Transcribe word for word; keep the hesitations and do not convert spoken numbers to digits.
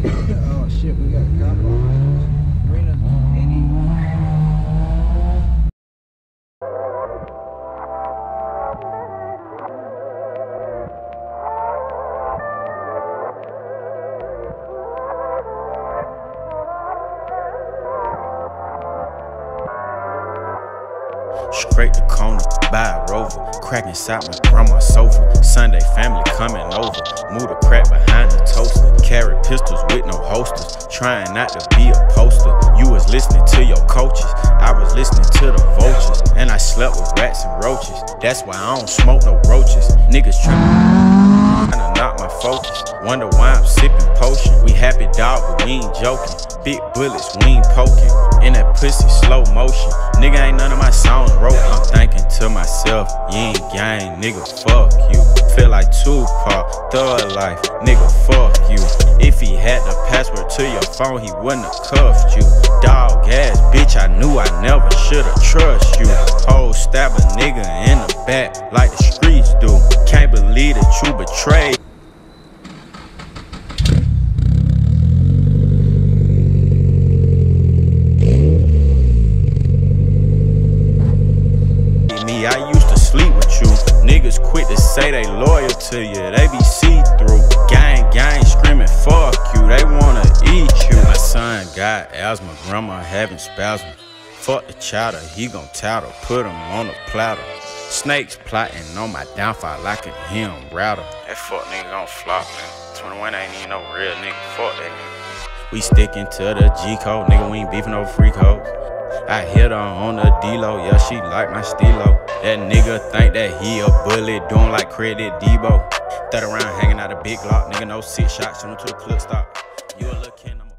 Oh shit, we got a cop on. Marina's eighty. Straight to corner, buy a Rover, crack inside my grandma's sofa. Sunday family coming over, move the crack behind the toaster. Carry pistols with no holsters, trying not to be a poster. You was listening to your coaches, I was listening to the vultures. And I slept with rats and roaches, that's why I don't smoke no roaches. Niggas trippin', tryna knock my focus. Wonder why I'm sipping potion. We happy dog, but we ain't joking. Big bullets, we ain't poking. In that pussy, slow motion. Nigga ain't none of my songs wrote. I'm thinking to myself, you ain't gang, nigga, fuck you. Feel like Tupac, thug life, nigga, fuck you. If he had the password to your phone, he wouldn't have cuffed you. Dog ass bitch, I knew I never should've trust you. Hoe stab a nigga in the back like the streets do. Can't believe that you betrayed. I used to sleep with you. Niggas quit to say they loyal to you, they be see-through. Gang, gang, screaming fuck you, they wanna eat you. My son got asthma, grandma having spasms. Fuck the chowder, he gon' tattle, put him on the platter. Snakes plotting on my downfall like a him router. That fuck nigga gon' flop, man. twenty-one ain't even no real nigga, fuck that nigga. We sticking to the G-code, nigga, we ain't beefing over free codes. I hit her on the D-Lo, yeah, she like my stilo. That nigga think that he a bully, doing like credit Debo. Third around hanging out a big Glock, nigga, no six shots, shoot him to the clip stop. You a little kid,